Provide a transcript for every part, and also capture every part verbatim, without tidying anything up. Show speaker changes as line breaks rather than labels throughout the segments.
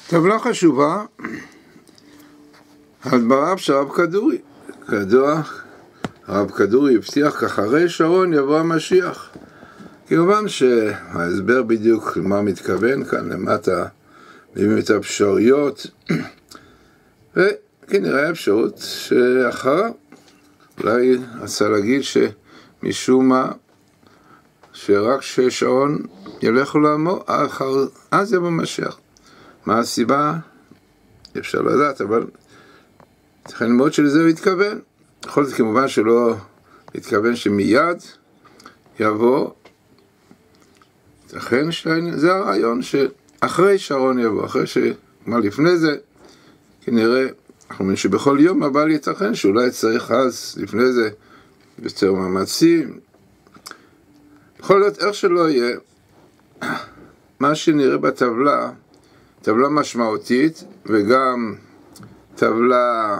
טבלה חשובה, הדבריו של הרב כדורי. כידוע, הרב כדורי הבטיח כחרי שרון יבוא המשיח. כמובן שההסבר בדיוק למה מתכוון כאן למטה, מביאים את האפשרויות, וכנראה האפשרות שאחריו, אולי רצה להגיד שמשום מה, שרק ששרון ילך לעמו, אחר, אז יבוא משיח. מה הסיבה? אפשר לדעת, אבל צריך ללמוד שלזה הוא התכוון. בכל זאת כמובן שלא התכוון שמיד יבוא. לכן זה הרעיון שאחרי שרון יבוא, אחרי ש... מה לפני זה, כנראה, אנחנו אומרים שבכל יום אבל יתכן שאולי צריך אז לפני זה יותר מאמצים. בכל זאת, איך שלא יהיה, מה שנראה בטבלה, טבלה משמעותית וגם טבלה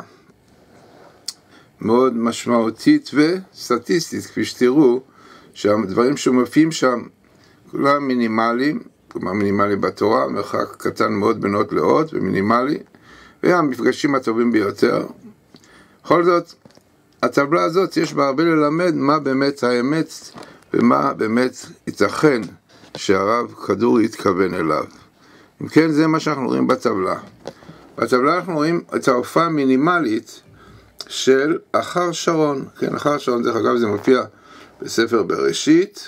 מאוד משמעותית וסטטיסטית, כפי שתראו, שהדברים שמופיעים שם כולם מינימליים, כלומר מינימלי בתורה, מרחק קטן מאוד בין אות לאות ומינימלי, והמפגשים הטובים ביותר. בכל זאת, הטבלה הזאת יש בה הרבה ללמד מה באמת האמת ומה באמת ייתכן שהרב כדורי התכוון אליו. אם כן, זה מה שאנחנו רואים בטבלה. בטבלה אנחנו רואים את ההופעה המינימלית של אחר שרון. כן, אחר שרון, דרך אגב, זה מופיע בספר בראשית,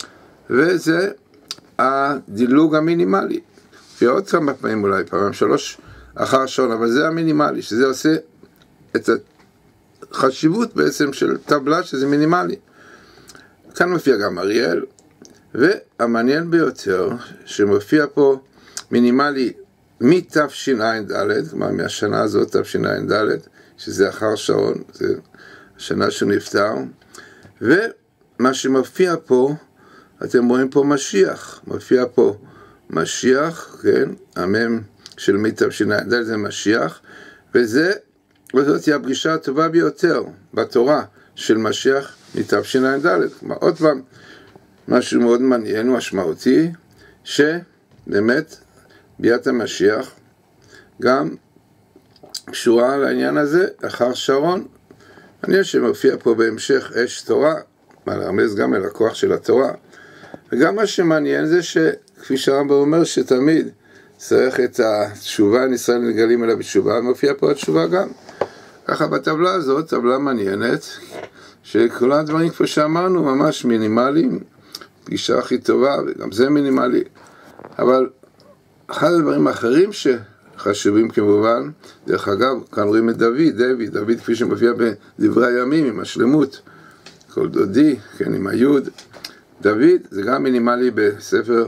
וזה הדילוג המינימלי. ועוד כמה פעמים אולי, פעמים שלוש אחר שרון, אבל זה המינימלי, שזה עושה את החשיבות בעצם של טבלה שזה מינימלי. כאן מופיע גם אריאל, והמעניין ביותר שמופיע פה מינימלי מתשע"ד, כלומר מהשנה הזאת תשע"ד, שזה אחר שרון, זה השנה שהוא נפטר, ומה שמופיע פה, אתם רואים פה משיח, מופיע פה משיח, כן, המם של מתשע"ד זה משיח, וזה, וזאת היא הפגישה הטובה ביותר בתורה של משיח מתשע"ד. כלומר, עוד פעם, משהו מאוד מעניין ומשמעותי, שבאמת ביאת המשיח גם קשורה לעניין הזה אחר שרון. מעניין שמופיע פה בהמשך אש תורה, מה לרמז גם אל הכוח של התורה. וגם מה שמעניין זה שכפי שהרמב"ם אומר שתמיד צריך את התשובה, ישראל נגלים אליו בתשובה, מופיע פה התשובה גם. ככה בטבלה הזאת, טבלה מעניינת, שכל הדברים כפי שאמרנו ממש מינימליים, פגישה הכי טובה, וגם זה מינימלי. אבל אחד הדברים האחרים שחשובים כמובן, דרך אגב, כאן רואים את דוד, דוד, דוד כפי שמופיע בדברי הימים, עם השלמות, כל דודי, כן, עם היוד. דוד זה גם מינימלי בספר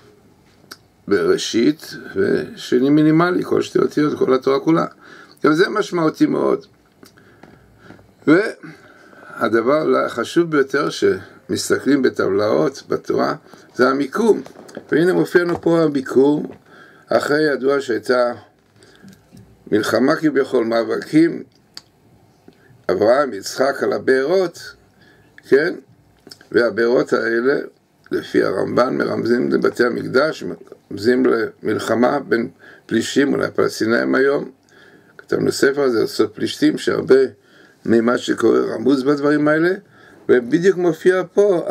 בראשית, ושני מינימלי, כל שתי אותיות, כל התורה כולה. גם זה משמעותי מאוד. והדבר החשוב ביותר שמסתכלים בטבלאות בתורה, זה המיקום. והנה מופיע לנו פה הביקור, אחרי ידוע שהייתה מלחמה כביכול מאבקים, אברהם, יצחק על הבארות, כן? והבארות האלה, לפי הרמב"ן, מרמזים לבתי המקדש, מרמזים למלחמה בין פלישתים, אולי פלסטינאים היום. כתבנו ספר הזה, עושות פלישתים, שהרבה ממה שקורה רמוז בדברים האלה, ובדיוק מופיע פה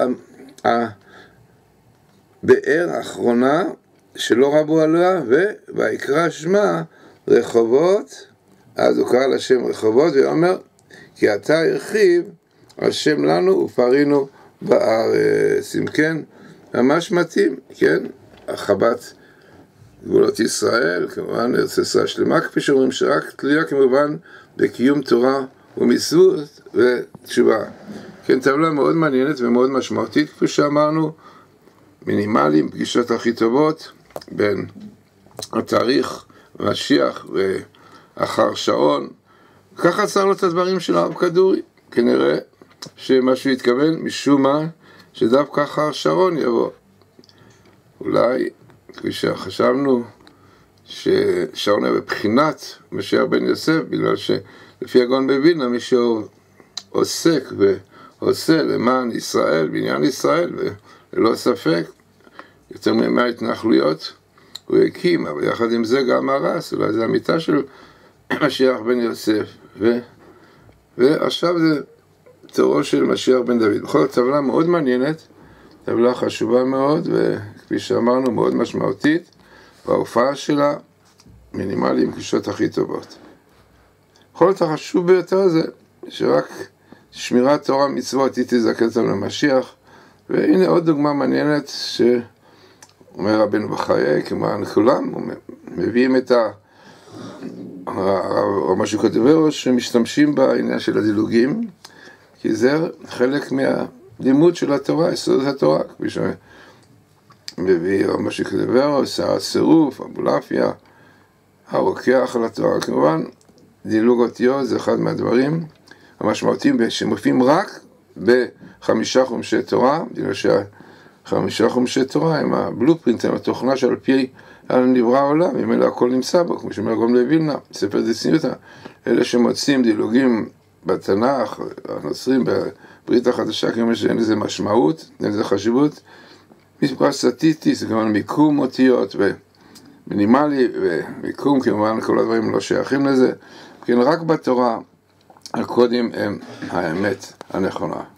הבאר האחרונה שלא רבו עליה, ויקרא שמה רחובות, אז הוא קרא לשם רחובות, ואומר, כי אתה הרחיב השם לנו ופרינו בארץ. אם כן, ממש מתאים, כן? הרחבת גבולות ישראל, כמובן ארץ ישראל שלמה, כפי שאומרים שרק תלויה כמובן בקיום תורה ומצוות ותשובה. כן, טבלה מאוד מעניינת ומאוד משמעותית, כפי שאמרנו, מינימליים, פגישות הכי טובות בין התאריך משיח ואחר שרון. ככה צריך לו את הדברים של הרב כדורי. כנראה שמשהו יתכוון משום מה שדווקא אחר שרון יבוא. אולי, כפי שחשבנו, ששרון היה בבחינת משיח בן יוסף, בגלל שלפי הגאון מווילנה, מי שעוסק ועושה למען ישראל, בעניין ישראל, וללא ספק, יותר ממאה התנחלויות, הוא הקים, אבל יחד עם זה גם הרס, אולי זה המיטה של משיח בן יוסף, ו... ועכשיו זה תורו של משיח בן דוד. בכל זאת, טבלה מאוד מעניינת, טבלה חשובה מאוד, וכפי שאמרנו, מאוד משמעותית, וההופעה שלה מינימלי עם גישות הכי טובות. בכל זאת, החשוב ביותר זה שרק שמירת תורה מצוות היא תזכה אותנו למשיח, והנה עוד דוגמה מעניינת שאומר רבנו בחיי, כמו כולם, מביאים את ה... או משהו כתוב שמשתמשים בעניין של הדילוגים, כי זה חלק מהלימוד של התורה, יסוד התורה, כפי שמביא או משהו כתוב, שר הסירוף, אבולעפיה, הרוקח על התורה. כמובן, דילוג אותיות זה אחד מהדברים המשמעותיים שמופיעים רק בחמישה חומשי תורה, בגלל שהחמישה חומשי תורה הם הבלופרינט, הם התוכנה שעל פי נברא העולם, אם אלה הכל נמצא בו, כמו שאומר גם לווילנה, ספר דצניותא, אלה שמוצאים דילוגים בתנ"ך, הנוצרים בברית החדשה, כמו שאין לזה משמעות, אין לזה חשיבות, מספר סטטיסטי, זה כמובן מיקום אותיות ומינימלי, ומיקום כמובן כל הדברים לא שייכים לזה, כן, רק בתורה הקודים הם האמת הנכונה.